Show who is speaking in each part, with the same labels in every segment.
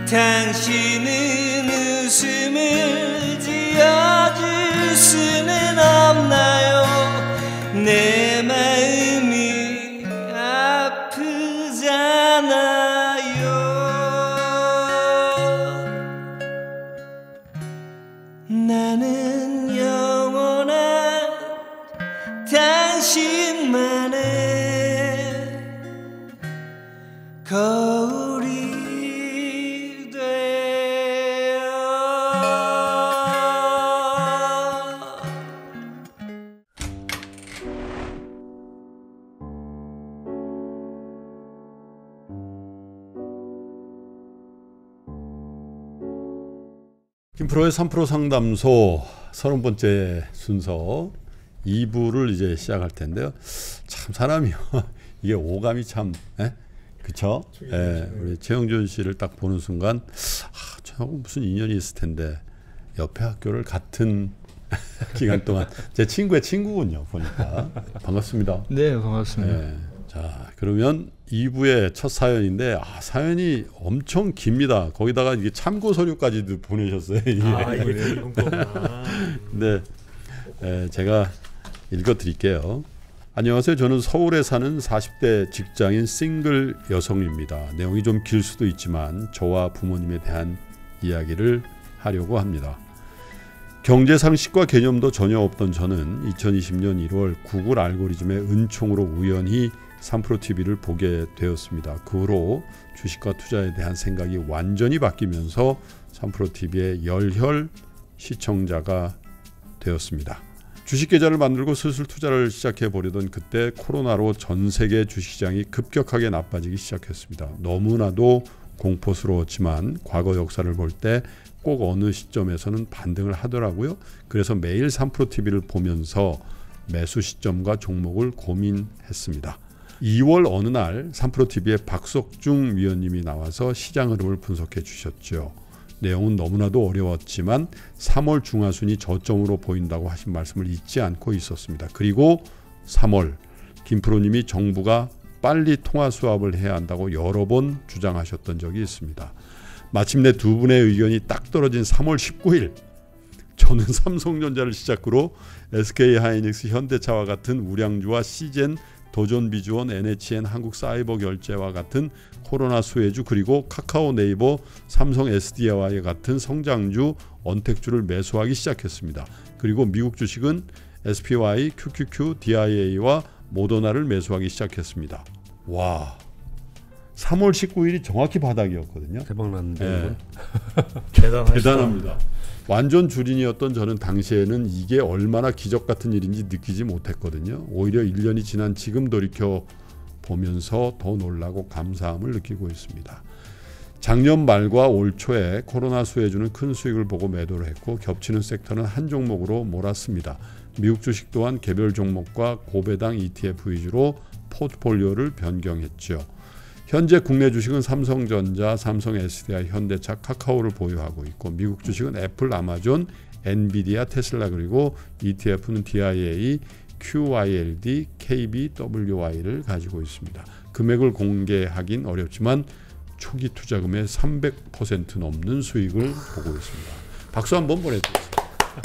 Speaker 1: 당신은 웃음을 지어줄 수는 없나요? 내 마음이 아프잖아요. 나는 영원한 당신만의 거울이
Speaker 2: 김프로의 3프로 상담소 30번째 순서 2부를 이제 시작할 텐데요. 참 사람이요. 이게 오감이 참, 그쵸? 우리 최영준 씨를 딱 보는 순간, 저하고 무슨 인연이 있을 텐데, 옆에 학교를 같은 기간 동안, 제 친구의 친구군요, 보니까. 반갑습니다.
Speaker 3: 네, 반갑습니다.
Speaker 2: 자, 그러면 2부의 첫 사연인데, 사연이 엄청 깁니다. 거기다가 이게 참고 서류까지도 보내셨어요. 이게.
Speaker 4: 이게 이런 거구나.
Speaker 2: 네, 제가 읽어드릴게요. 안녕하세요. 저는 서울에 사는 40대 직장인 싱글 여성입니다. 내용이 좀 길 수도 있지만 저와 부모님에 대한 이야기를 하려고 합니다. 경제상식과 개념도 전혀 없던 저는 2020년 1월 구글 알고리즘의 은총으로 우연히 3프로TV를 보게 되었습니다. 그 후로 주식과 투자에 대한 생각이 완전히 바뀌면서 3프로TV의 열혈 시청자가 되었습니다. 주식 계좌를 만들고 슬슬 투자를 시작해 보려던 그때 코로나로 전 세계 주식시장이 급격하게 나빠지기 시작했습니다. 너무나도 공포스러웠지만 과거 역사를 볼 때 꼭 어느 시점에서는 반등을 하더라고요. 그래서 매일 3프로TV를 보면서 매수 시점과 종목을 고민했습니다. 2월 어느 날 3프로TV에 박석중 위원님이 나와서 시장 흐름을 분석해 주셨죠. 내용은 너무나도 어려웠지만 3월 중하순이 저점으로 보인다고 하신 말씀을 잊지 않고 있었습니다. 그리고 3월 김프로님이 정부가 빨리 통화 수합을 해야 한다고 여러 번 주장하셨던 적이 있습니다. 마침내 두 분의 의견이 딱 떨어진 3월 19일 저는 삼성전자를 시작으로 SK하이닉스, 현대차와 같은 우량주와 시젠, 도전비주원, NHN, 한국사이버결제와 같은 코로나 수혜주, 그리고 카카오, 네이버, 삼성 SDI와 같은 성장주, 언택주를 매수하기 시작했습니다. 그리고 미국 주식은 SPY, QQQ, DIA와 모더나를 매수하기 시작했습니다. 와, 3월 19일이 정확히 바닥이었거든요.
Speaker 4: 대박났는데.
Speaker 2: 대단합니다. 완전 주린이었던 저는 당시에는 이게 얼마나 기적 같은 일인지 느끼지 못했거든요. 오히려 1년이 지난 지금 돌이켜 보면서 더 놀라고 감사함을 느끼고 있습니다. 작년 말과 올 초에 코로나 수혜주는 큰 수익을 보고 매도를 했고 겹치는 섹터는 한 종목으로 몰았습니다. 미국 주식 또한 개별 종목과 고배당 ETF 위주로 포트폴리오를 변경했죠. 현재 국내 주식은 삼성전자, 삼성 SDI, 현대차, 카카오를 보유하고 있고 미국 주식은 애플, 아마존, 엔비디아, 테슬라, 그리고 ETF는 DIA, QYLD, KBWY를 가지고 있습니다. 금액을 공개하긴 어렵지만 초기 투자금의 300% 넘는 수익을 보고 있습니다. 박수 한번 보내드리겠습니다.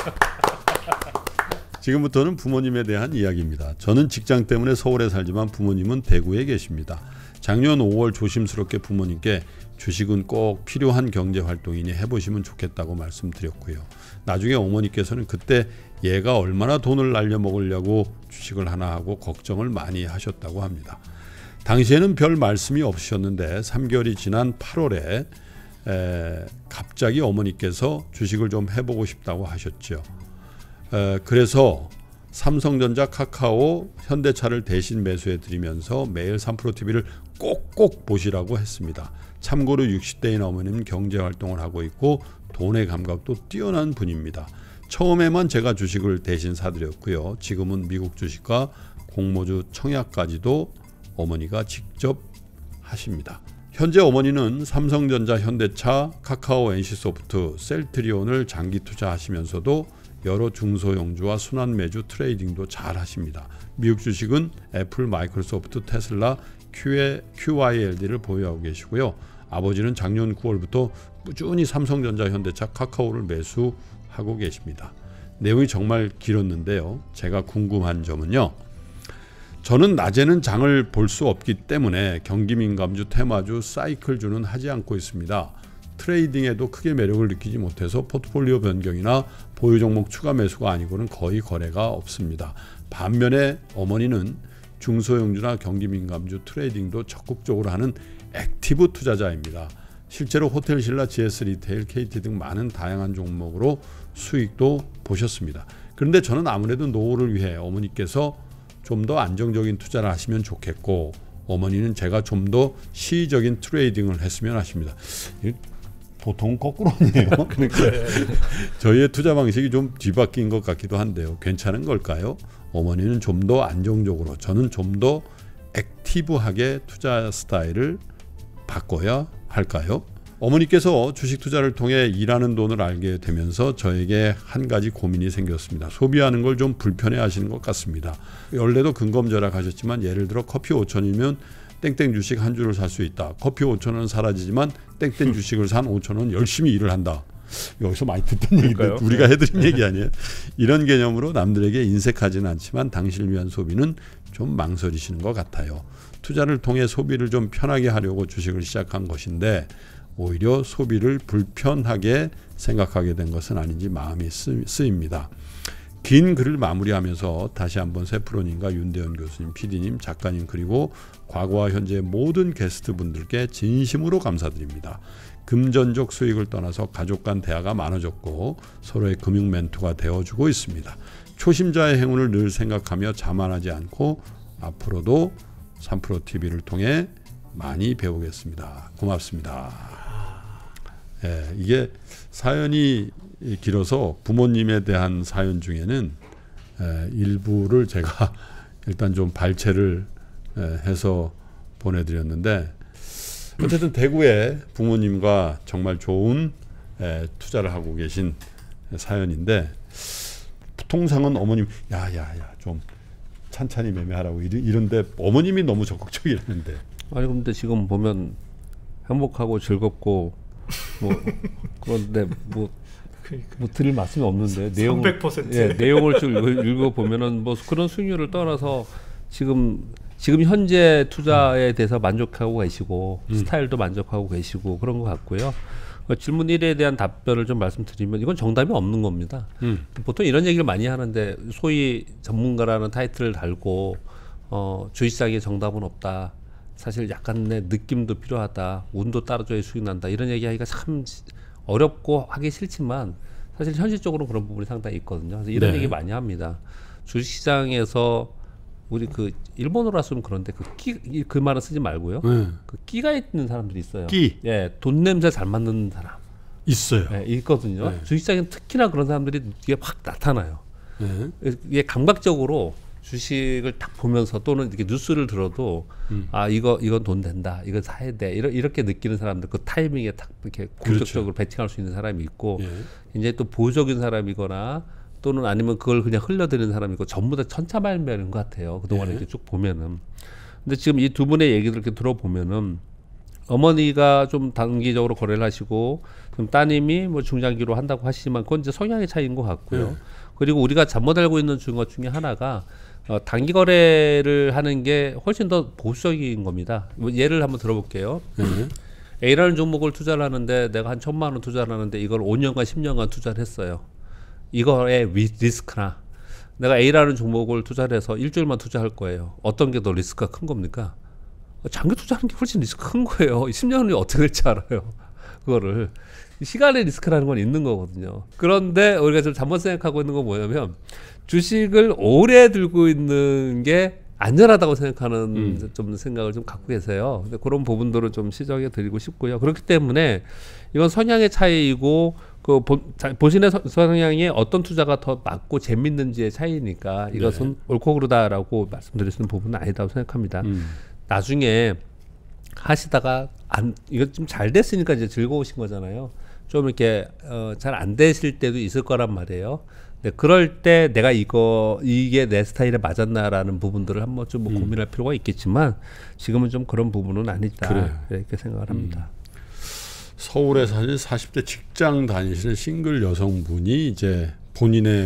Speaker 2: 지금부터는 부모님에 대한 이야기입니다. 저는 직장 때문에 서울에 살지만 부모님은 대구에 계십니다. 작년 5월 조심스럽게 부모님께 주식은 꼭 필요한 경제활동이니 해보시면 좋겠다고 말씀드렸고요. 나중에 어머니께서는 그때 얘가 얼마나 돈을 날려먹으려고 주식을 하나 하고 걱정을 많이 하셨다고 합니다. 당시에는 별 말씀이 없으셨는데 3개월이 지난 8월에 갑자기 어머니께서 주식을 좀 해보고 싶다고 하셨죠. 그래서 삼성전자, 카카오, 현대차를 대신 매수해드리면서 매일 3프로TV를 꼭꼭 보시라고 했습니다. 참고로 60대인 어머니는 경제활동을 하고 있고 돈의 감각도 뛰어난 분입니다. 처음에만 제가 주식을 대신 사드렸고요. 지금은 미국 주식과 공모주 청약까지도 어머니가 직접 하십니다. 현재 어머니는 삼성전자, 현대차, 카카오, NC소프트, 셀트리온을 장기 투자하시면서도 여러 중소형주와 순환매주 트레이딩도 잘 하십니다. 미국 주식은 애플, 마이크로소프트, 테슬라, QYLD를 보유하고 계시고요. 아버지는 작년 9월부터 꾸준히 삼성전자, 현대차, 카카오를 매수하고 계십니다. 내용이 정말 길었는데요. 제가 궁금한 점은요. 저는 낮에는 장을 볼 수 없기 때문에 경기민감주, 테마주, 사이클주는 하지 않고 있습니다. 트레이딩에도 크게 매력을 느끼지 못해서 포트폴리오 변경이나 보유 종목 추가 매수가 아니고는 거의 거래가 없습니다. 반면에 어머니는 중소형주나 경기민감주 트레이딩도 적극적으로 하는 액티브 투자자입니다. 실제로 호텔, 신라, GS 리테일, KT 등 많은 다양한 종목으로 수익도 보셨습니다. 그런데 저는 아무래도 노후를 위해 어머니께서 좀 더 안정적인 투자를 하시면 좋겠고, 어머니는 제가 좀 더 시의적인 트레이딩을 했으면 하십니다. 보통 거꾸로 아니에요? 그러니까 저희의 투자 방식이 좀 뒤바뀐 것 같기도 한데요. 괜찮은 걸까요? 어머니는 좀 더 안정적으로, 저는 좀 더 액티브하게 투자 스타일을 바꿔야 할까요? 어머니께서 주식 투자를 통해 일하는 돈을 알게 되면서 저에게 한 가지 고민이 생겼습니다. 소비하는 걸 좀 불편해 하시는 것 같습니다. 원래도 근검절약하셨지만 예를 들어 커피 5천이면 땡땡 주식 한 주를 살 수 있다. 커피 5천원 사라지지만 땡땡 주식을 산 5천원 열심히 일을 한다. 여기서 많이 듣던 얘기인데 우리가 해드린 얘기 아니에요. 이런 개념으로 남들에게 인색하지는 않지만 당신을 위한 소비는 좀 망설이시는 것 같아요. 투자를 통해 소비를 좀 편하게 하려고 주식을 시작한 것인데 오히려 소비를 불편하게 생각하게 된 것은 아닌지 마음이 쓰입니다. 긴 글을 마무리하면서 다시 한번 세프로님과 윤대현 교수님, PD님, 작가님, 그리고 과거와 현재의 모든 게스트분들께 진심으로 감사드립니다. 금전적 수익을 떠나서 가족 간 대화가 많아졌고 서로의 금융 멘토가 되어주고 있습니다. 초심자의 행운을 늘 생각하며 자만하지 않고 앞으로도 3프로TV를 통해 많이 배우겠습니다. 고맙습니다. 이게 사연이 길어서 부모님에 대한 사연 중에는 일부를 제가 일단 좀 발췌를 해서 보내드렸는데, 어쨌든 대구에 부모님과 정말 좋은 투자를 하고 계신 사연인데, 통상은 어머님 야야야 좀 찬찬히 매매하라고 이런데 어머님이 너무 적극적이라는데.
Speaker 3: 아니 근데 지금 보면 행복하고 즐겁고 뭐 그런데 뭐 드릴 말씀이 없는데
Speaker 4: 300%.
Speaker 3: 내용을 좀 읽어 보면은 뭐 그런 수익률을 떠나서 지금 현재 투자에 대해서 만족하고 계시고 스타일도 만족하고 계시고 그런 것 같고요. 질문 1에 대한 답변을 좀 말씀드리면 이건 정답이 없는 겁니다. 보통 이런 얘기를 많이 하는데 소위 전문가라는 타이틀을 달고 주식시장에 정답은 없다. 사실 약간의 느낌도 필요하다. 운도 따라줘야 수익 난다. 이런 얘기하기가 참 어렵고 하기 싫지만 사실 현실적으로 그런 부분이 상당히 있거든요. 그래서 이런 얘기 많이 합니다. 주식시장에서 우리 그 일본어로 하시면 그런데 그 말은 쓰지 말고요. 그 끼가 있는 사람들이 있어요.
Speaker 2: 끼.
Speaker 3: 예, 돈 냄새 잘 맡는 사람
Speaker 2: 있어요.
Speaker 3: 예, 있거든요. 주식시장에 특히나 그런 사람들이 이게 확 나타나요. 이게 감각적으로 주식을 딱 보면서 또는 이렇게 뉴스를 들어도 아 이건 돈 된다, 이거 사야 돼, 이렇게 느끼는 사람들, 그 타이밍에 딱 이렇게 공격적으로 배팅할 수 있는 사람이 있고, 이제 또 보수적인 사람이거나 또는 아니면 그걸 그냥 흘려드리는 사람이고, 전부 다 천차만별인 것 같아요. 그동안에 이렇게 쭉 보면은. 근데 지금 이 두 분의 얘기들 이렇게 들어보면은 어머니가 좀 단기적으로 거래를 하시고 좀 따님이 뭐 중장기로 한다고 하시지만 그건 이제 성향의 차이인 것 같고요. 그리고 우리가 잘못 알고 있는 것 중에 하나가 단기 거래를 하는 게 훨씬 더 보수적인 겁니다. 예를 한번 들어볼게요. A라는 종목을 투자를 하는데 내가 한 1,000만 원 투자를 하는데 이걸 5년간 10년간 투자를 했어요. 이거의 리스크나 내가 A라는 종목을 투자를 해서 일주일만 투자할 거예요. 어떤 게 더 리스크가 큰 겁니까? 장기 투자하는 게 훨씬 리스크 큰 거예요. 10년이 어떻게 될지 알아요. 그거를. 시간의 리스크라는 건 있는 거거든요. 그런데 우리가 좀 잘못 생각하고 있는 건 뭐냐면 주식을 오래 들고 있는 게 안전하다고 생각하는 좀 생각을 좀 갖고 계세요. 근데 그런 부분들을 좀 시정해 드리고 싶고요. 그렇기 때문에 이건 성향의 차이이고 그 본인의 성향에 어떤 투자가 더 맞고 재밌는지의 차이니까 이것은 옳고 그르다라고 말씀드릴 수 있는 부분은 아니다고 생각합니다. 나중에 하시다가 이거 좀 잘 됐으니까 이제 즐거우신 거잖아요. 좀 이렇게 잘 안 되실 때도 있을 거란 말이에요. 네, 그럴 때 내가 이게 내 스타일에 맞았나라는 부분들을 한번 좀 고민할 필요가 있겠지만 지금은 좀 그런 부분은 아니다. 이렇게 생각을 합니다.
Speaker 2: 서울에 사는 40대 직장 다니시는 싱글 여성분이 이제 본인의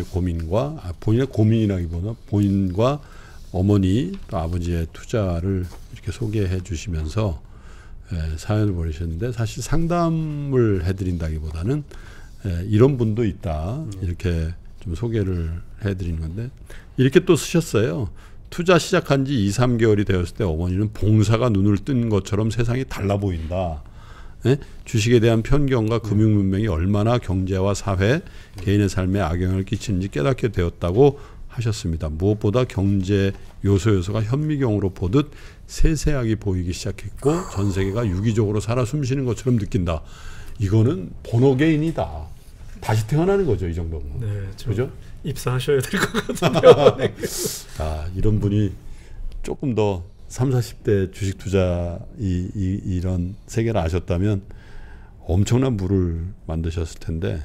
Speaker 2: 고민이라기보다 본인과 어머니 또 아버지의 투자를 이렇게 소개해 주시면서 사연을 보내셨는데, 사실 상담을 해드린다기보다는 이런 분도 있다 이렇게 좀 소개를 해드리는 건데, 이렇게 또 쓰셨어요. 투자 시작한 지 2, 3개월이 되었을 때 어머니는 봉사가 눈을 뜬 것처럼 세상이 달라 보인다. 주식에 대한 편견과 금융 문명이 얼마나 경제와 사회, 개인의 삶에 악영향을 끼치는지 깨닫게 되었다고 하셨습니다. 무엇보다 경제 요소가 현미경으로 보듯 세세하게 보이기 시작했고 전 세계가 유기적으로 살아 숨쉬는 것처럼 느낀다. 이거는 번호개인이다. 다시 태어나는 거죠, 이 정도면.
Speaker 4: 네,
Speaker 2: 그죠?
Speaker 4: 입사하셔야 될 것 같은데요. 네.
Speaker 2: 아, 이런 분이 조금 더 30, 40대 주식 투자 이런 세계를 아셨다면 엄청난 부를 만드셨을 텐데,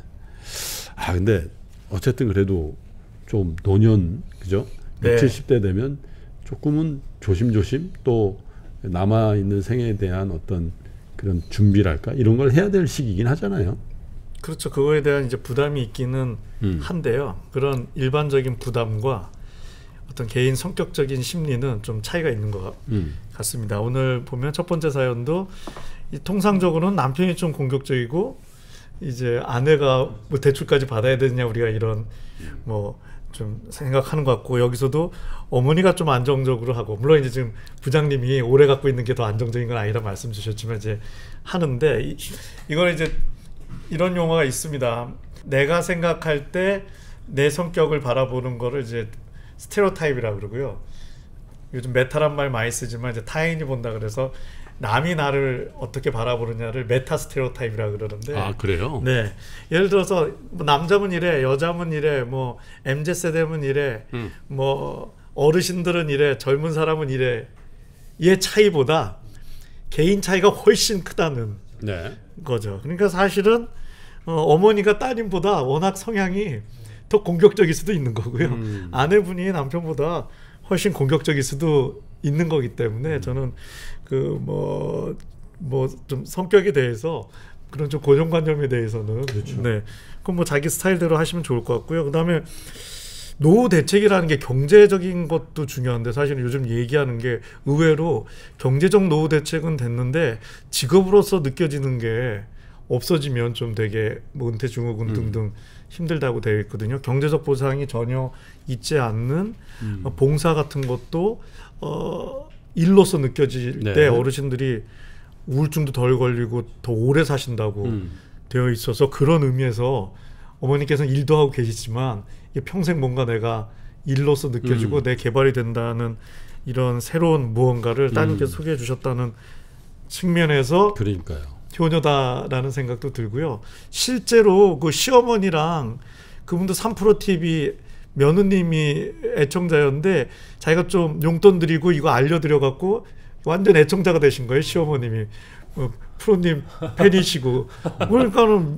Speaker 2: 근데 어쨌든 그래도 좀 노년, 그죠?
Speaker 4: 네.
Speaker 2: 60, 70대 되면 조금은 조심조심 또 남아있는 생에 대한 어떤 그런 준비랄까 이런 걸 해야 될 시기이긴 하잖아요.
Speaker 4: 그렇죠. 그거에 대한 이제 부담이 있기는 한데요. 그런 일반적인 부담과 어떤 개인 성격적인 심리는 좀 차이가 있는 것 같습니다. 오늘 보면 첫 번째 사연도 통상적으로는 남편이 좀 공격적이고 이제 아내가 뭐 대출까지 받아야 되느냐 우리가 이런 뭐 좀 생각하는 것 같고, 여기서도 어머니가 좀 안정적으로 하고, 물론 이제 지금 부장님이 오래 갖고 있는 게 더 안정적인 건 아니라 말씀 주셨지만 이제 하는데 이건 이제 이런 용어가 있습니다. 내가 생각할 때 내 성격을 바라보는 거를 이제 스테레오타입이라고 그러고요. 요즘 메타란 말 많이 쓰지만 이제 타인이 본다 그래서 남이 나를 어떻게 바라보느냐를 메타 스테레오타입이라고 그러는데.
Speaker 2: 아, 그래요?
Speaker 4: 네. 예를 들어서 뭐 남자면 이래, 여자면 이래, 뭐 MZ 세대면 이래, 뭐 어르신들은 이래, 젊은 사람은 이래. 이 차이보다 개인 차이가 훨씬 크다는 거죠. 그러니까 사실은 어머니가 따님보다 워낙 성향이 더 공격적일 수도 있는 거고요. 아내분이 남편보다 훨씬 공격적일 수도 있는 거기 때문에 저는 그 뭐 좀 성격에 대해서 그런 좀 고정관념에 대해서는
Speaker 2: 그렇죠.
Speaker 4: 네, 그럼 뭐 자기 스타일대로 하시면 좋을 것 같고요. 그다음에 노후 대책이라는 게 경제적인 것도 중요한데, 사실은 요즘 얘기하는 게 의외로 경제적 노후 대책은 됐는데 직업으로서 느껴지는 게 없어지면 좀 되게 뭐 은퇴 증후군 등등 힘들다고 되어 있거든요. 경제적 보상이 전혀 있지 않는 봉사 같은 것도 일로서 느껴질 때 어르신들이 우울증도 덜 걸리고 더 오래 사신다고 되어 있어서, 그런 의미에서 어머니께서는 일도 하고 계시지만 평생 뭔가 내가 일로서 느껴지고 내 개발이 된다는 이런 새로운 무언가를 따님께서 소개해 주셨다는 측면에서
Speaker 2: 그러니까요.
Speaker 4: 효녀다라는 생각도 들고요. 실제로 그 시어머니랑 그분도 3프로TV 며느님이 애청자였는데 자기가 좀 용돈 드리고 이거 알려드려갖고 완전 애청자가 되신 거예요. 시어머님이 프로님 팬이시고 그러니까는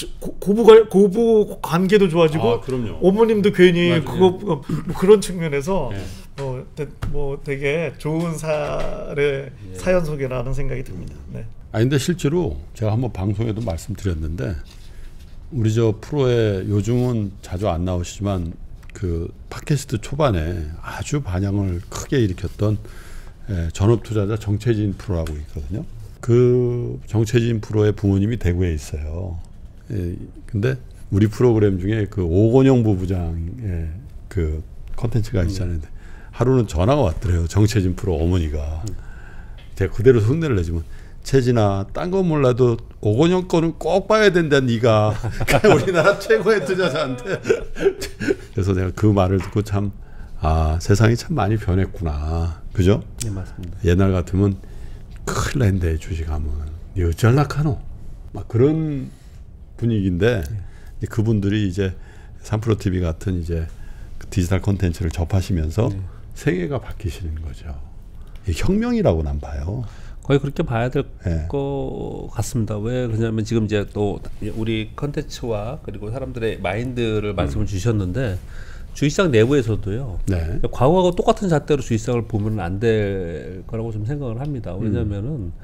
Speaker 4: 고부 관계도 좋아지고 어머님도 괜히
Speaker 2: 맞아요.
Speaker 4: 그거 뭐 그런 측면에서 뭐 되게 좋은 사연 소개라는 생각이 듭니다. 네.
Speaker 2: 근데 실제로 제가 한번 방송에도 말씀드렸는데, 우리 저 프로에 요즘은 자주 안 나오시지만 그 팟캐스트 초반에 아주 반향을 크게 일으켰던 전업투자자 정채진 프로라고 있거든요. 그 정채진 프로의 부모님이 대구에 있어요. 근데 우리 프로그램 중에 그 오건영 부부장의 그 컨텐츠가 있잖아요. 하루는 전화가 왔더래요. 정채진 프로 어머니가. 제가 그대로 흉내를 내지만, 채진아, 딴 건 몰라도 오건영 거는 꼭 봐야 된다, 네가. 우리나라 최고의 투자자한테. 그래서 내가 그 말을 듣고 참, 세상이 참 많이 변했구나. 그죠?
Speaker 3: 네, 맞습니다.
Speaker 2: 옛날 같으면 큰일 난데 주식하면 어쩔락하노? 막 그런 분위기인데, 그분들이 이제 3프로TV 같은 이제 디지털 콘텐츠를 접하시면서 생애가 바뀌시는 거죠. 혁명이라고 난 봐요.
Speaker 3: 거의 그렇게 봐야 될 것 같습니다. 왜 그러냐면 지금 이제 또 우리 컨텐츠와 그리고 사람들의 마인드를 말씀을 주셨는데, 주식시장 내부에서도요. 과거하고 똑같은 잣대로 주식시장을 보면 안 될 거라고 좀 생각을 합니다. 왜냐하면은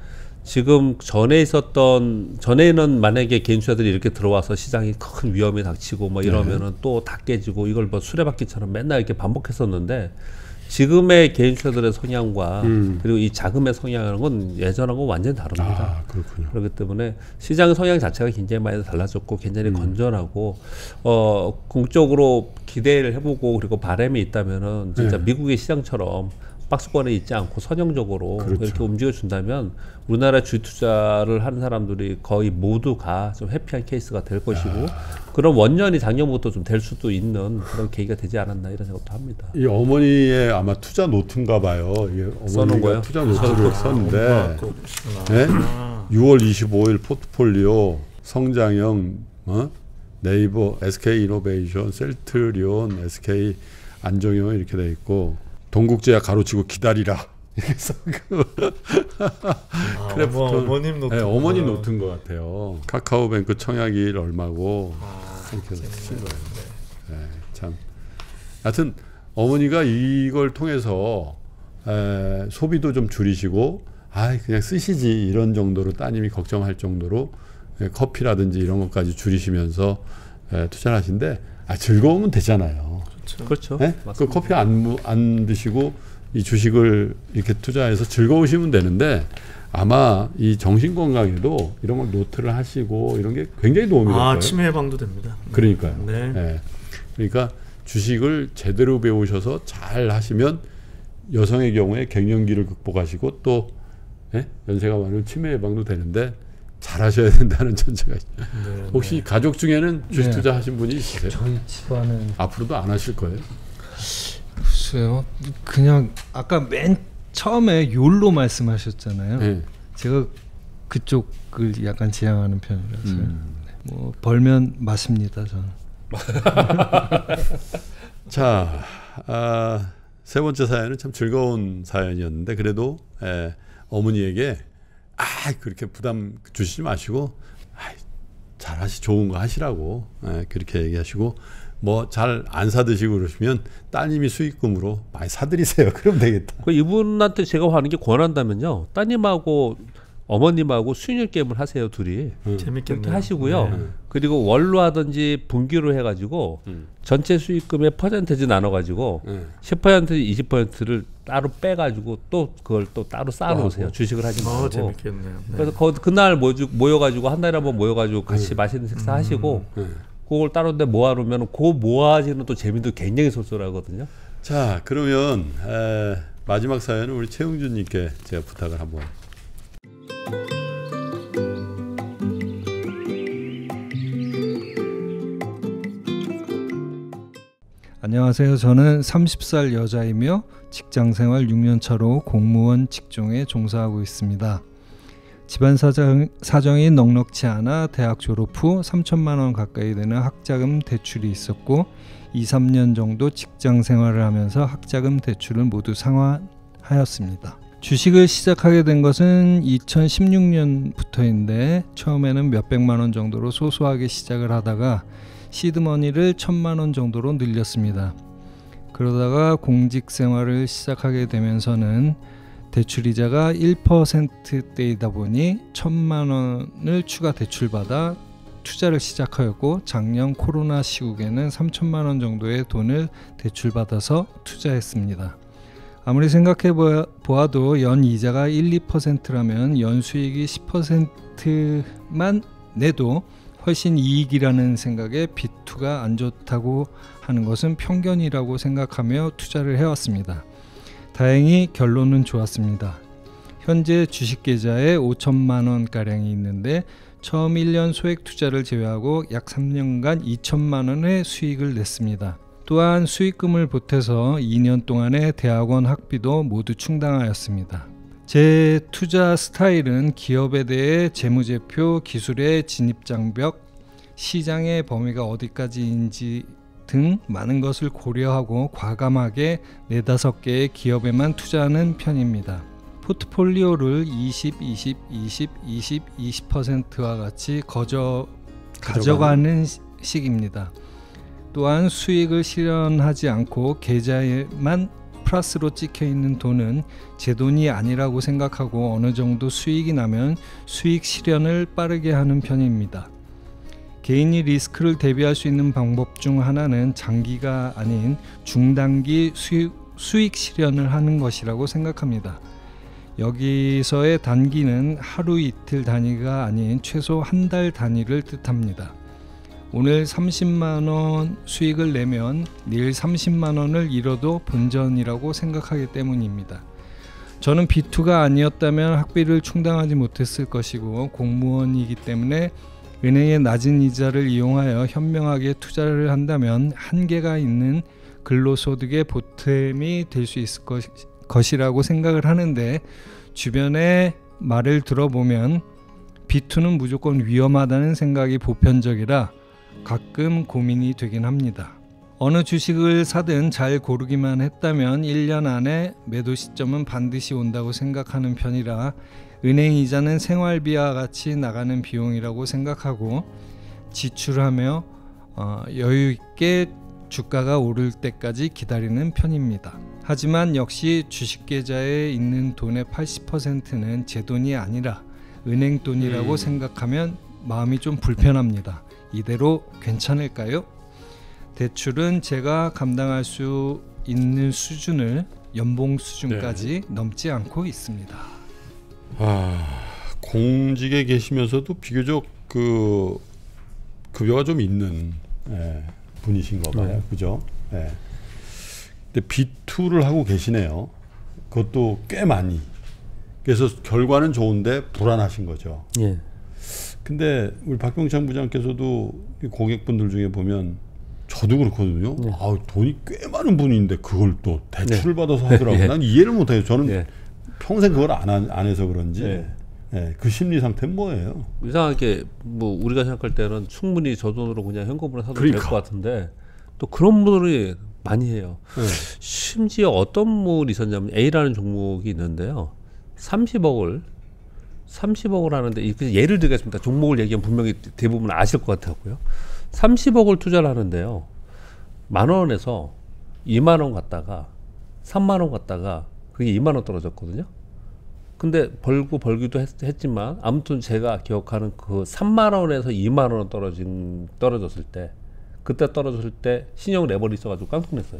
Speaker 3: 지금 전에는 만약에 개인 투자들이 이렇게 들어와서 시장이 큰 위험이 닥치고 뭐 이러면은 또 다 깨지고 이걸 뭐 수레바퀴처럼 맨날 이렇게 반복했었는데 지금의 개인 투자들의 성향과 그리고 이 자금의 성향은 건 예전하고 완전히 다릅니다.
Speaker 2: 그렇군요.
Speaker 3: 그렇기 때문에 시장의 성향 자체가 굉장히 많이 달라졌고 굉장히 건전하고 공적으로 기대를 해보고 그리고 바람이 있다면은 진짜 미국의 시장처럼 박스권에 있지 않고 선형적으로
Speaker 2: 그렇죠.
Speaker 3: 이렇게 움직여준다면 우리나라 주식 투자를 하는 사람들이 거의 모두가 좀 해피한 케이스가 될 것이고 그런 원년이 작년부터 좀 될 수도 있는 그런 계기가 되지 않았나 이런 생각도 합니다.
Speaker 2: 이 어머니의 아마 투자 노트인가 봐요.
Speaker 3: 써놓은 거예요?
Speaker 2: 투자 노트를 썼는데 6월 25일 포트폴리오 성장형 네이버 SK 이노베이션, 셀트리온, SK 안정형 이렇게 돼 있고 동국제약 가로치고 기다리라 이렇게 써그
Speaker 4: 어머님 노트.
Speaker 2: 네, 어머니 노트인 것 같아요. 카카오뱅크 청약일 얼마고 이렇게 쓴 거예요. 네, 참. 하여튼 어머니가 이걸 통해서 소비도 좀 줄이시고 그냥 쓰시지 이런 정도로 따님이 걱정할 정도로 커피라든지 이런 것까지 줄이시면서 투자를 하신데 즐거우면 되잖아요.
Speaker 3: 그렇죠.
Speaker 2: 네? 그 커피 안 드시고 이 주식을 이렇게 투자해서 즐거우시면 되는데 아마 이 정신 건강에도 이런 걸 노트를 하시고 이런 게 굉장히 도움이 될 거예요.
Speaker 4: 치매 예방도 됩니다.
Speaker 2: 그러니까요.
Speaker 4: 네.
Speaker 2: 네. 그러니까 주식을 제대로 배우셔서 잘 하시면 여성의 경우에 갱년기를 극복하시고 또 연세가 많으면 치매 예방도 되는데 잘 하셔야 된다는 전제가 있어요.
Speaker 4: 네,
Speaker 2: 혹시 가족 중에는 주식 투자 하신 분이 있으세요?
Speaker 5: 저희 집안은
Speaker 2: 앞으로도 안 하실 거예요?
Speaker 5: 글쎄요. 그냥 아까 맨 처음에 욜로 말씀하셨잖아요.
Speaker 2: 네.
Speaker 5: 제가 그쪽을 약간 지향하는 편이라서요. 뭐 벌면 맞습니다, 저는.
Speaker 2: 자, 세 번째 사연은 참 즐거운 사연이었는데 그래도 어머니에게 그렇게 부담 주시지 마시고 좋은 거 하시라고 그렇게 얘기하시고 뭐 잘 안 사드시고 그러시면 따님이 수익금으로 많이 사드리세요. 그럼 되겠다.
Speaker 3: 이분한테 제가 하는 게 권한다면요. 따님하고 어머님하고 수익률 게임을 하세요, 둘이.
Speaker 4: 재밌겠네요.
Speaker 3: 그렇게 하시고요. 그리고 월로 하든지 분기로 해가지고 전체 수익금의 퍼센테이지 나눠가지고 10% 20%를 따로 빼가지고 또 그걸 또 따로 쌓아놓으세요. 주식을 하지 말고.
Speaker 4: 재밌겠네요. 네.
Speaker 3: 그래서 그날 모여가지고 한 달에 한번 모여가지고 같이 맛있는 식사 하시고 그걸 따로 모아놓으면 그 모아지는 또 재미도 굉장히 쏠쏠하거든요.
Speaker 2: 자, 그러면 마지막 사연은 우리 최웅준님께 제가 부탁을 한번.
Speaker 5: 안녕하세요. 저는 30살 여자이며 직장생활 6년 차로 공무원 직종에 종사하고 있습니다. 집안 사정이 넉넉치 않아 대학 졸업 후 3천만 원 가까이 되는 학자금 대출이 있었고 2-3년 정도 직장 생활을 하면서 학자금 대출을 모두 상환하였습니다. 주식을 시작하게 된 것은 2016년부터인데 처음에는 몇백만 원 정도로 소소하게 시작을 하다가 시드머니를 1,000만 원 정도로 늘렸습니다. 그러다가 공직 생활을 시작하게 되면서는 대출이자가 1%대이다 보니 1,000만 원을 추가 대출받아 투자를 시작하였고 작년 코로나 시국에는 3천만 원 정도의 돈을 대출받아서 투자했습니다. 아무리 생각해 보아도 연 이자가 1-2%라면 연 수익이 10%만 내도 훨씬 이익이라는 생각에 비투가 안 좋다고 하는 것은 편견이라고 생각하며 투자를 해왔습니다. 다행히 결론은 좋았습니다. 현재 주식 계좌에 5천만 원가량이 있는데 처음 1년 소액 투자를 제외하고 약 3년간 2천만 원의 수익을 냈습니다. 또한 수익금을 보태서 2년 동안의 대학원 학비도 모두 충당하였습니다. 제 투자 스타일은 기업에 대해 재무제표, 기술의 진입장벽, 시장의 범위가 어디까지인지 등 많은 것을 고려하고 과감하게 4-5개의 기업에만 투자하는 편입니다. 포트폴리오를 20, 20, 20, 20, 20%와 같이 가져가는 식입니다. 또한 수익을 실현하지 않고 계좌에만 플러스로 찍혀 있는 돈은 제 돈이 아니라고 생각하고 어느 정도 수익이 나면 수익 실현을 빠르게 하는 편입니다. 개인이 리스크를 대비할 수 있는 방법 중 하나는 장기가 아닌 중단기 수익 실현을 하는 것이라고 생각합니다. 여기서의 단기는 하루 이틀 단위가 아닌 최소 한 달 단위를 뜻합니다. 오늘 30만 원 수익을 내면 내일 30만 원을 잃어도 본전이라고 생각하기 때문입니다. 저는 B2가 아니었다면 학비를 충당하지 못했을 것이고 공무원이기 때문에 은행의 낮은 이자를 이용하여 현명하게 투자를 한다면 한계가 있는 근로소득의 보탬이 될 수 있을 것이라고 생각을 하는데 주변의 말을 들어보면 B2는 무조건 위험하다는 생각이 보편적이라 가끔 고민이 되긴 합니다. 어느 주식을 사든 잘 고르기만 했다면 1년 안에 매도 시점은 반드시 온다고 생각하는 편이라 은행 이자는 생활비와 같이 나가는 비용이라고 생각하고 지출하며 여유 있게 주가가 오를 때까지 기다리는 편입니다. 하지만 역시 주식 계좌에 있는 돈의 80%는 제 돈이 아니라 은행 돈이라고 생각하면 마음이 좀 불편합니다. 이대로 괜찮을까요? 대출은 제가 감당할 수 있는 수준을 연봉 수준까지 넘지 않고 있습니다.
Speaker 2: 공직에 계시면서도 비교적 그 급여가 좀 있는 분이신가 봐요. 그죠? 근데 B2를 하고 계시네요. 그것도 꽤 많이. 그래서 결과는 좋은데 불안하신 거죠.
Speaker 3: 예.
Speaker 2: 근데 우리 박병창 부장께서도 고객분들 중에 보면 저도 그렇거든요. 돈이 꽤 많은 분인데 그걸 또 대출을 받아서 하더라고요. 난 이해를 못해요. 저는 평생 그걸 안 해서 그런지 그 심리 상태는 뭐예요?
Speaker 3: 이상하게 뭐 우리가 생각할 때는 충분히 저 돈으로 그냥 현금으로 사도 될 것 같은데 또 그런 분들이 많이 해요. 심지어 어떤 분이 있었냐면 A라는 종목이 있는데요. 30억을 하는데 예를 들겠습니다. 종목을 얘기하면 분명히 대부분 아실 것 같고요. 30억을 투자를 하는데요. 10,000원에서 20,000원 갔다가 30,000원 갔다가 그게 20,000원 떨어졌거든요. 근데 벌기도 했지만 아무튼 제가 기억하는 그 30,000원에서 20,000원 떨어졌을 때 그때 떨어졌을 때 신용 레버리 있어가지고 깡통 냈어요.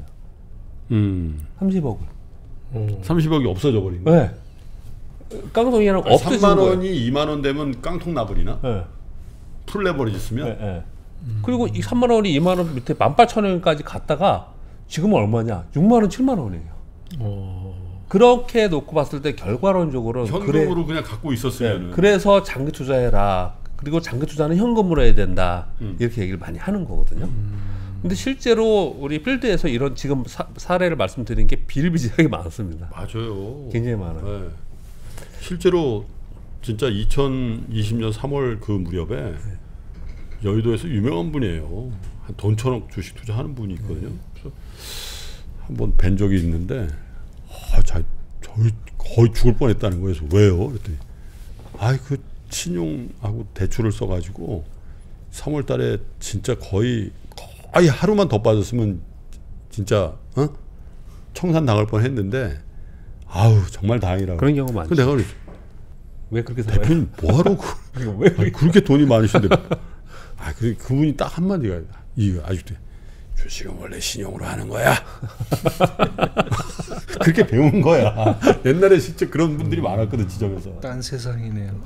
Speaker 3: 30억을.
Speaker 2: 30억이 없어져 버린 거예요.
Speaker 3: 네. 깡통이랑 없어진
Speaker 2: 3만
Speaker 3: 거예요.
Speaker 2: 원이 2만 원 되면 깡통 나버리나?
Speaker 3: 네.
Speaker 2: 풀 레버리지 쓰면?
Speaker 3: 네. 그리고 이 3만 원이 2만 원 밑에 18,000원까지 갔다가 지금은 얼마냐? 6만 원, 7만 원이에요. 그렇게 놓고 봤을 때 결과론적으로
Speaker 2: 현금으로 그냥 갖고 있었으면
Speaker 3: 그래서 장기 투자해라. 그리고 장기 투자는 현금으로 해야 된다. 이렇게 얘기를 많이 하는 거거든요. 근데 실제로 우리 필드에서 이런 지금 사례를 말씀드린 게 비일비재하게 많습니다.
Speaker 2: 맞아요.
Speaker 3: 굉장히 많아요.
Speaker 2: 네. 실제로 진짜 2020년 3월 그 무렵에 여의도에서 유명한 분이에요. 한 돈 1,000억 주식 투자하는 분이 있거든요. 그래서 한번 뵌 적이 있는데 저희 거의 죽을 뻔했다는 거예요. 그래서 왜요? 그랬더니 그 신용하고 대출을 써가지고 3월달에 진짜 거의 하루만 더 빠졌으면 진짜 청산 당할 뻔했는데 정말 다행이라고.
Speaker 3: 그런 경우 많죠.
Speaker 2: 내가
Speaker 3: 왜 그렇게 살아요?
Speaker 2: 대표님 뭐하러 그렇게 돈이 많으신데 그분이 딱 한마디가 이거 아직도 주식은 원래 신용으로 하는 거야. 그렇게 배운 거야. 옛날에 진짜 그런 분들이 많았거든 지점에서.
Speaker 5: 딴 세상이네요.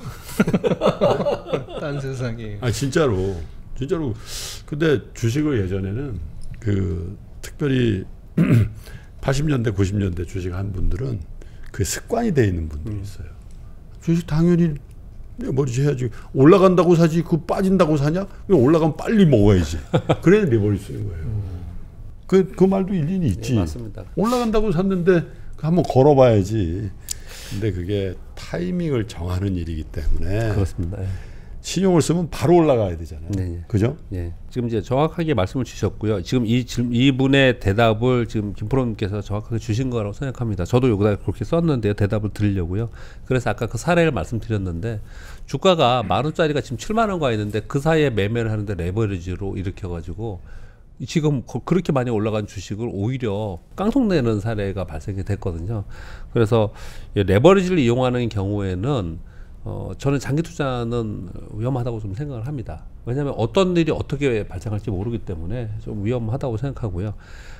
Speaker 5: 딴 세상이에요.
Speaker 2: 진짜로. 근데 주식을 예전에는 특별히 80년대 90년대 주식 한 분들은 그게 습관이 돼 있는 분들이 있어요. 주식 당연히 레버리지 해야지. 올라간다고 사지 그 빠진다고 사냐? 올라가면 빨리 먹어야지. 그래야 레버리지 쓰는 거예요. 그 말도 일리는 있지.
Speaker 3: 맞습니다.
Speaker 2: 올라간다고 샀는데 한번 걸어봐야지. 근데 그게 타이밍을 정하는 일이기 때문에
Speaker 3: 그렇습니다.
Speaker 2: 신용을 쓰면 바로 올라가야 되잖아요.
Speaker 3: 네.
Speaker 2: 그죠?
Speaker 3: 예. 지금 이제 정확하게 말씀을 주셨고요. 지금 이분의 대답을 지금 김프로님께서 정확하게 주신 거라고 생각합니다. 저도 여기다 그렇게 썼는데요. 대답을 드리려고요. 그래서 아까 그 사례를 말씀드렸는데 주가가 10,000원짜리가 지금 7만 원 가 있는데 그 사이에 매매를 하는데 레버리지로 일으켜가지고 지금 그렇게 많이 올라간 주식을 오히려 깡통내는 사례가 발생이 됐거든요. 그래서 레버리지를 이용하는 경우에는 저는 장기 투자는 위험하다고 좀 생각을 합니다. 왜냐하면 어떤 일이 어떻게 발생할지 모르기 때문에 좀 위험하다고 생각하고요.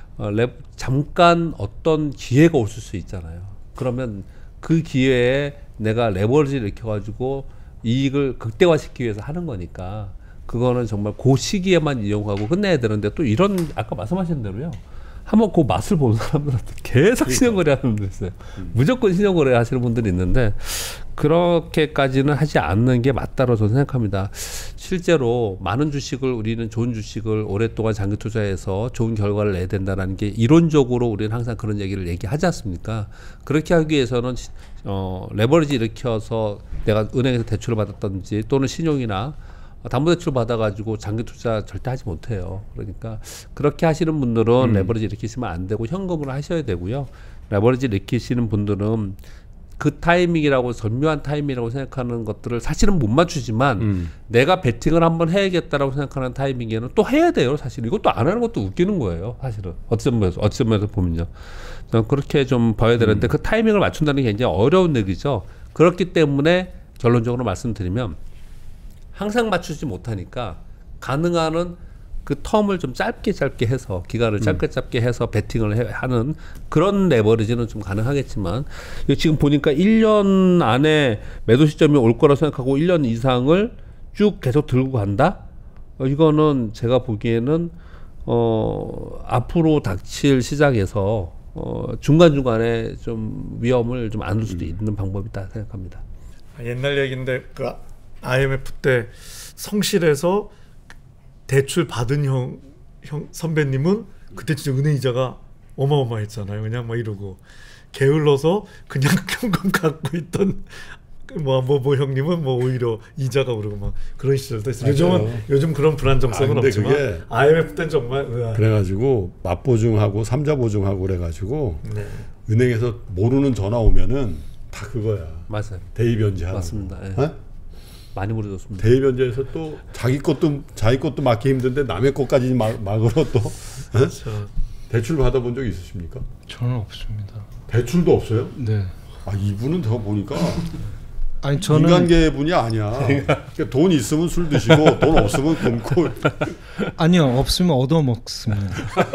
Speaker 3: 잠깐 어떤 기회가 올 수 있잖아요. 그러면 그 기회에 내가 레버리지를 일으켜가지고 이익을 극대화시키기 위해서 하는 거니까 그거는 정말 그 시기에만 이용하고 끝내야 되는데 또 이런 아까 말씀하신 대로요. 한번 그 맛을 보는 사람들한테 계속 신용거래 하는 분들 있어요. 무조건 신용거래 하시는 분들이 있는데 그렇게까지는 하지 않는 게 맞다고 저는 생각합니다. 실제로 많은 주식을 우리는 좋은 주식을 오랫동안 장기 투자해서 좋은 결과를 내야 된다는 게 이론적으로 우리는 항상 그런 얘기를 얘기하지 않습니까? 그렇게 하기 위해서는 레버리지 일으켜서 내가 은행에서 대출을 받았든지 또는 신용이나 담보대출 받아가지고 장기 투자 절대 하지 못해요. 그러니까 그렇게 하시는 분들은 레버리지 일으키시면 안 되고 현금으로 하셔야 되고요. 레버리지 일으키시는 분들은 그 타이밍이라고 절묘한 타이밍이라고 생각하는 것들을 사실은 못 맞추지만 내가 베팅을 한번 해야겠다라고 생각하는 타이밍에는 또 해야 돼요. 사실 이것도 안 하는 것도 웃기는 거예요. 사실은 어떤 면에서 보면요. 그렇게 좀 봐야 되는데 그 타이밍을 맞춘다는 게 굉장히 어려운 얘기죠. 그렇기 때문에 결론적으로 말씀드리면 항상 맞추지 못하니까 가능한 한 그 텀을 좀 짧게 해서 기간을 짧게 해서 베팅을 하는 그런 레버리지는 좀 가능하겠지만 지금 보니까 1년 안에 매도 시점이 올 거라 생각하고 1년 이상을 쭉 계속 들고 간다? 이거는 제가 보기에는 앞으로 닥칠 시장에서 중간중간에 좀 위험을 좀 안을 수도 있는 방법이다 생각합니다.
Speaker 4: 옛날 얘기인데 그 IMF 때 성실해서 대출 받은 형 선배님은 그때 진짜 은행 이자가 어마어마했잖아요. 그냥 막 이러고 게을러서 그냥 현금 갖고 있던 뭐 형님은 뭐 오히려 이자가 오르고 막 그런 시절도 있어요. 요즘 그런 불안정성은 없지만 그게 IMF 때는 정말
Speaker 2: 그래가지고 맞보증하고 삼자보증하고 그래가지고 은행에서 모르는 전화 오면은 다 그거야.
Speaker 3: 맞아요.
Speaker 2: 대의변제하고.
Speaker 3: 맞습니다. 예. 많이 무너졌습니다.
Speaker 2: 대의변제에서 또 자기 것도 막기 힘든데 남의 것까지 막으로 또
Speaker 4: 그렇죠.
Speaker 2: 대출 받아본 적 있으십니까?
Speaker 5: 저는 없습니다.
Speaker 2: 대출도 없어요?
Speaker 5: 네.
Speaker 2: 아 이분은 더 보니까
Speaker 5: 아니 저는
Speaker 2: 인간계 분이 아니야. 그러니까 돈 있으면 술 드시고 돈 없으면 굶고.
Speaker 5: 아니요 없으면 얻어 먹습니다.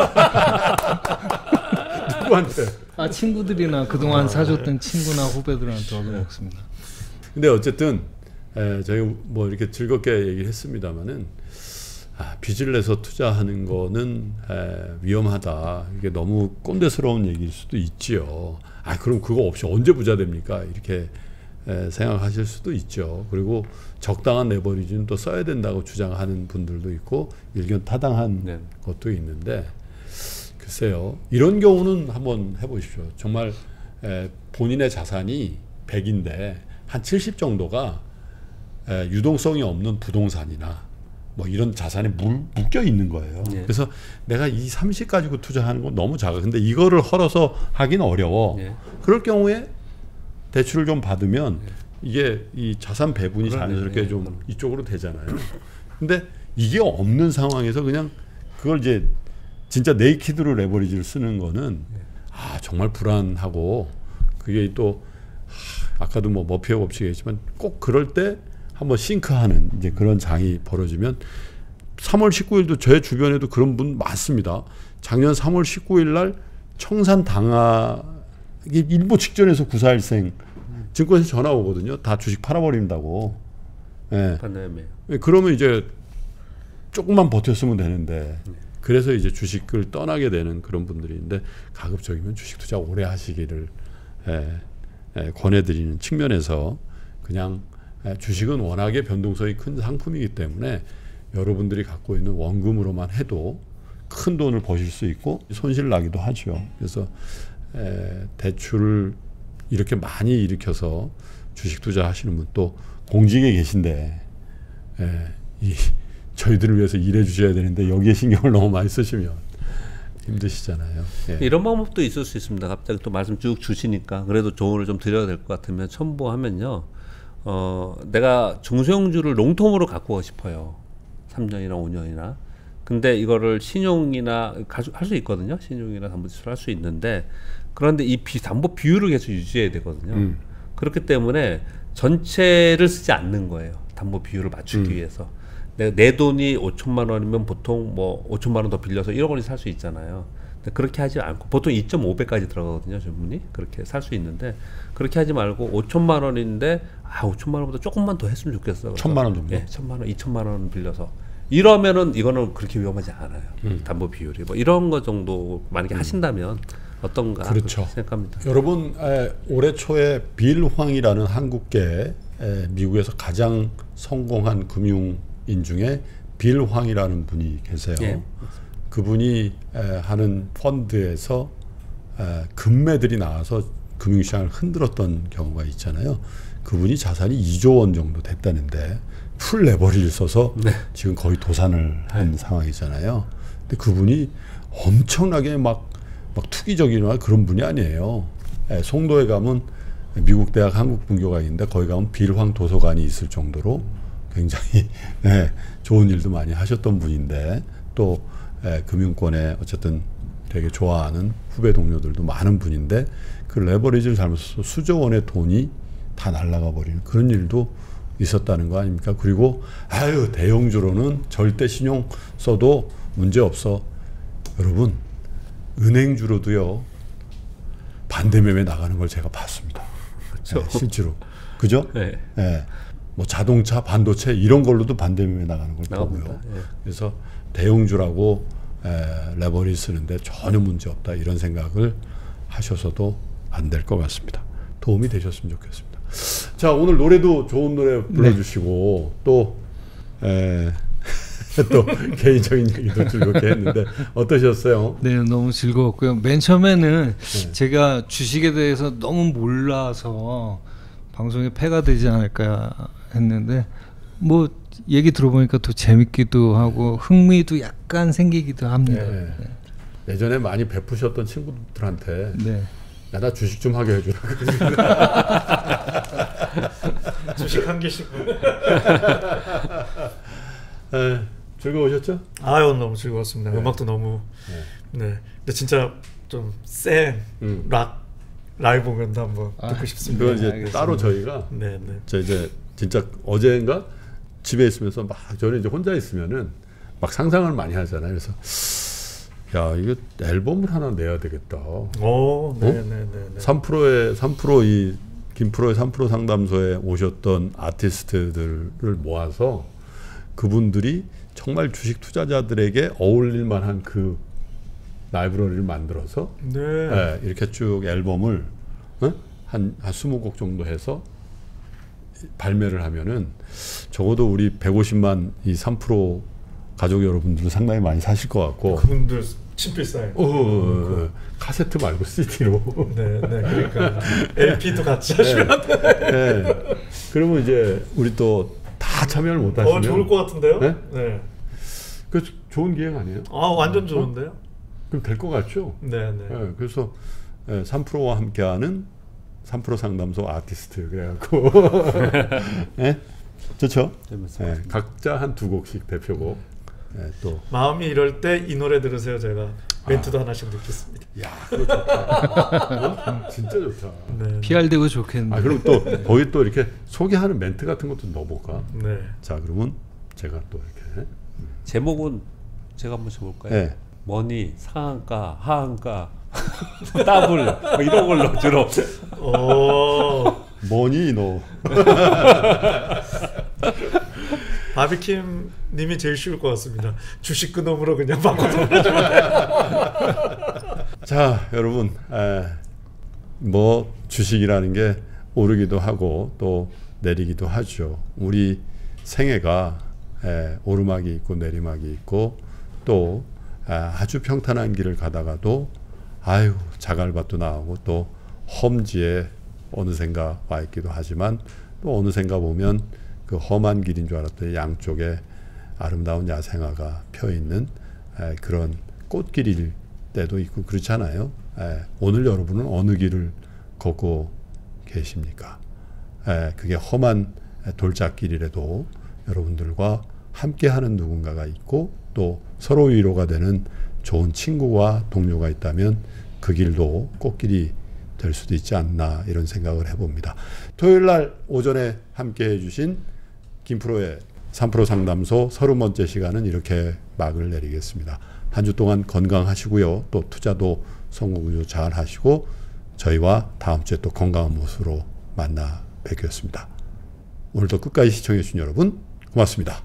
Speaker 2: 누구한테?
Speaker 5: 친구들이나 그동안 사줬던 친구나 후배들한테 얻어 먹습니다.
Speaker 2: 근데 어쨌든 저희 뭐 이렇게 즐겁게 얘기를 했습니다마는 빚을 내서 투자하는 거는 위험하다. 이게 너무 꼰대스러운 얘기일 수도 있지요. 그럼 그거 없이 언제 부자 됩니까? 이렇게 생각하실 수도 있죠. 그리고 적당한 레버리지는 또 써야 된다고 주장하는 분들도 있고 일견타당한 것도 있는데 글쎄요. 이런 경우는 한번 해보십시오. 정말 본인의 자산이 100인데 한 70 정도가 유동성이 없는 부동산이나 뭐 이런 자산에 묶여 있는 거예요. 그래서 내가 이 30 가지고 투자하는 건 너무 작아. 근데 이거를 헐어서 하긴 어려워. 그럴 경우에 대출을 좀 받으면 이게 이 자산 배분이 자연스럽게 좀 이쪽으로 되잖아요. 근데 이게 없는 상황에서 그냥 그걸 이제 진짜 네이키드로 레버리지를 쓰는 거는 정말 불안하고 그게 또 아까도 뭐 머피의 법칙이 있지만 꼭 그럴 때 한번 싱크하는 이제 그런 장이 벌어지면 3월 19일도 제 주변에도 그런 분 많습니다. 작년 3월 19일 날 청산 당하 일보 직전에서 구사일생 증권에서 전화 오거든요. 다 주식 팔아버린다고. 그러면 이제 조금만 버텼으면 되는데 그래서 이제 주식을 떠나게 되는 그런 분들이 있는데 가급적이면 주식 투자 오래 하시기를 권해드리는 측면에서 그냥 주식은 워낙에 변동성이 큰 상품이기 때문에 여러분들이 갖고 있는 원금으로만 해도 큰 돈을 버실 수 있고 손실 나기도 하죠. 그래서 대출을 이렇게 많이 일으켜서 주식 투자하시는 분 또 공직에 계신데 저희들을 위해서 일해 주셔야 되는데 여기에 신경을 너무 많이 쓰시면 힘드시잖아요.
Speaker 3: 이런 방법도 있을 수 있습니다. 갑자기 또 말씀 쭉 주시니까 그래도 조언을 좀 드려야 될 것 같으면 첨부하면요. 내가 중소형주를 롱텀으로 갖고 싶어요. 3년이나 5년이나. 근데 이거를 신용이나 할 수 있거든요. 신용이나 담보대출 할 수 있는데 그런데 이 담보 비율을 계속 유지해야 되거든요. 그렇기 때문에 전체를 쓰지 않는 거예요. 담보 비율을 맞추기 위해서. 내 돈이 5천만 원이면 보통 뭐 5천만 원 더 빌려서 1억 원이 살 수 있잖아요. 근데 그렇게 하지 않고 보통 2.5배까지 들어가거든요. 전문이 그렇게 살 수 있는데 그렇게 하지 말고 5천만 원인데 5천만 원보다 조금만 더 했으면 좋겠어.
Speaker 2: 1,000만 원 정도.
Speaker 3: 예, 1,000만 원, 2천만 원 빌려서 이러면은 이거는 그렇게 위험하지 않아요. 담보 비율이 뭐 이런 거 정도 만약에 하신다면 어떤가
Speaker 2: 그렇죠.
Speaker 3: 생각합니다.
Speaker 2: 여러분 올해 초에 빌 황이라는 한국계 미국에서 가장 성공한 금융인 중에 빌 황이라는 분이 계세요.
Speaker 3: 예.
Speaker 2: 그분이 하는 펀드에서 금매들이 나와서 금융시장을 흔들었던 경우가 있잖아요. 그분이 자산이 2조 원 정도 됐다는데 풀 레버리를 써서
Speaker 3: 네.
Speaker 2: 지금 거의 도산을 한 상황이잖아요. 근데 그분이 엄청나게 막 투기적이나 그런 분이 아니에요. 송도에 가면 미국 대학 한국 분교가 있는데 거기 가면 빌황 도서관이 있을 정도로 굉장히 좋은 일도 많이 하셨던 분인데 또 금융권에 어쨌든 되게 좋아하는 후배 동료들도 많은 분인데 그 레버리지를 잘못 써서 수조 원의 돈이 다 날아가 버리는 그런 일도 있었다는 거 아닙니까? 그리고 대형주로는 절대 신용 써도 문제 없어. 여러분 은행주로도요 반대 매매 나가는 걸 제가 봤습니다.
Speaker 3: 그렇죠.
Speaker 2: 실제로 그죠?
Speaker 3: 네.
Speaker 2: 뭐 자동차, 반도체 이런 걸로도 반대 매매 나가는 걸
Speaker 3: 나갑니다.
Speaker 2: 보고요.
Speaker 3: 예.
Speaker 2: 그래서 대형주라고 레버리지 쓰는데 전혀 문제 없다 이런 생각을 하셔서도 안 될 것 같습니다. 도움이 되셨으면 좋겠습니다. 자, 오늘 노래도 좋은 노래 불러주시고 또 개인적인 얘기도 즐겁게 했는데 어떠셨어요?
Speaker 5: 네, 너무 즐거웠고요. 맨 처음에는 제가 주식에 대해서 너무 몰라서 방송에 폐가 되지 않을까 했는데 뭐 얘기 들어보니까 또 재밌기도 하고 흥미도 약간 생기기도 합니다.
Speaker 2: 네. 예전에 많이 베푸셨던 친구들한테
Speaker 5: 네.
Speaker 2: 야, 나 주식 좀 하게 해주라.
Speaker 4: 주식 한 개씩.
Speaker 2: 즐거우셨죠?
Speaker 4: 아유 너무 즐거웠습니다. 음악도 너무 네. 근데 진짜 좀 센 락 라이브 공연도 한번 듣고 싶습니다.
Speaker 2: 그건 이제
Speaker 5: 알겠습니다.
Speaker 2: 따로 저희가
Speaker 4: 네.
Speaker 2: 저 이제 진짜 어제인가 집에 있으면서 막 저는 이제 혼자 있으면은 막 상상을 많이 하잖아요. 그래서 야 이거 앨범을 하나 내야 되겠다.
Speaker 4: 오, 네네네.
Speaker 2: 3% 이 김프로의 3% 상담소에 오셨던 아티스트들을 모아서 그분들이 정말 주식 투자자들에게 어울릴 만한 그 라이브러리를 만들어서
Speaker 4: 네.
Speaker 2: 이렇게 쭉 앨범을 한 20곡 정도 해서 발매를 하면은 적어도 우리 150만 이 3% 가족 여러분들은 상당히 많이 사실 것 같고
Speaker 4: 그분들 친필 사인.
Speaker 2: 카세트 말고 CD로
Speaker 4: 네, 그러니까 LP도 같이 하시면
Speaker 2: 네. 그러면 이제 우리 또 다 참여를 못 하시면
Speaker 4: 좋을 것 같은데요?
Speaker 2: 네?
Speaker 4: 네.
Speaker 2: 그 좋은 기획 아니에요?
Speaker 4: 완전 좋은데요?
Speaker 2: 그럼 될 것 같죠?
Speaker 4: 네.
Speaker 2: 그래서 3%와 함께하는 3% 상담소 아티스트 그래갖고 네? 좋죠? 각자 한 2곡씩 대표곡 또
Speaker 4: 마음이 이럴 때 이 노래 들으세요. 제가 멘트도 하나씩 넣겠습니다.
Speaker 2: 야, 그거 좋다. 진짜 좋다.
Speaker 4: 네.
Speaker 5: PR 되고 좋겠는데.
Speaker 2: 그럼 또 거기 또 이렇게 소개하는 멘트 같은 것도 넣어볼까?
Speaker 4: 네.
Speaker 2: 자, 그러면 제가 또 이렇게
Speaker 3: 제목은 제가 한번 줘볼까요?
Speaker 2: 네.
Speaker 3: 머니, 상한가, 하한가, 더블 뭐 이런 걸로 주로.
Speaker 2: 뭐니 너?
Speaker 4: 바비킴 님이 제일 쉬울 것 같습니다. 주식 그놈으로 그냥 바꿔서
Speaker 2: 자, 여러분, 뭐 주식이라는 게 오르기도 하고 또 내리기도 하죠. 우리 생애가 오르막이 있고 내리막이 있고 또 아주 평탄한 길을 가다가도 자갈밭도 나오고 또 험지에 어느샌가 와 있기도 하지만 또 어느샌가 보면 그 험한 길인 줄 알았더니 양쪽에 아름다운 야생화가 펴 있는 그런 꽃길일 때도 있고 그렇잖아요. 오늘 여러분은 어느 길을 걷고 계십니까? 그게 험한 돌짝길이라도 여러분들과 함께하는 누군가가 있고 또 서로 위로가 되는 좋은 친구와 동료가 있다면 그 길도 꽃길이 될 수도 있지 않나 이런 생각을 해봅니다. 토요일 날 오전에 함께해 주신 김프로의 3프로 상담소 30번째 시간은 이렇게 막을 내리겠습니다. 한 주 동안 건강하시고요. 또 투자도 성공도 잘 하시고 저희와 다음 주에 또 건강한 모습으로 만나 뵙겠습니다. 오늘도 끝까지 시청해 주신 여러분 고맙습니다.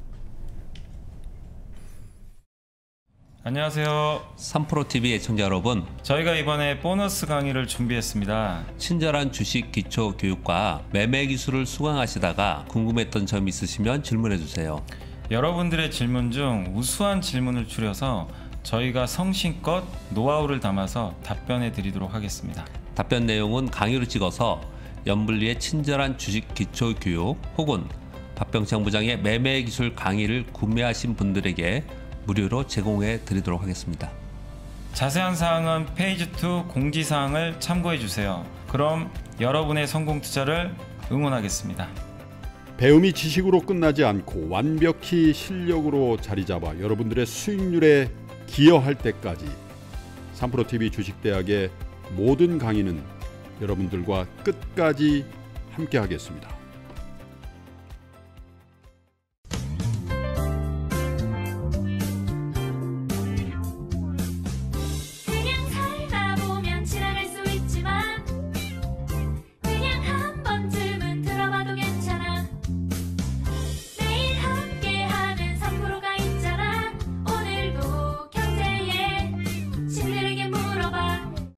Speaker 6: 안녕하세요.
Speaker 3: 3프로TV 애청자 여러분,
Speaker 6: 저희가 이번에 보너스 강의를 준비했습니다.
Speaker 3: 친절한 주식 기초 교육과 매매 기술을 수강하시다가 궁금했던 점 있으시면 질문해 주세요.
Speaker 6: 여러분들의 질문 중 우수한 질문을 추려서 저희가 성심껏 노하우를 담아서 답변해 드리도록 하겠습니다.
Speaker 3: 답변 내용은 강의로 찍어서 연불리의 친절한 주식 기초 교육 혹은 박병창 부장의 매매 기술 강의를 구매하신 분들에게 무료로 제공해 드리도록 하겠습니다.
Speaker 6: 자세한 사항은 페이지 2 공지사항을 참고해 주세요. 그럼 여러분의 성공 투자를 응원하겠습니다.
Speaker 2: 배움이 지식으로 끝나지 않고 완벽히 실력으로 자리 잡아 여러분들의 수익률에 기여할 때까지 3프로TV 주식대학의 모든 강의는 여러분들과 끝까지 함께 하겠습니다.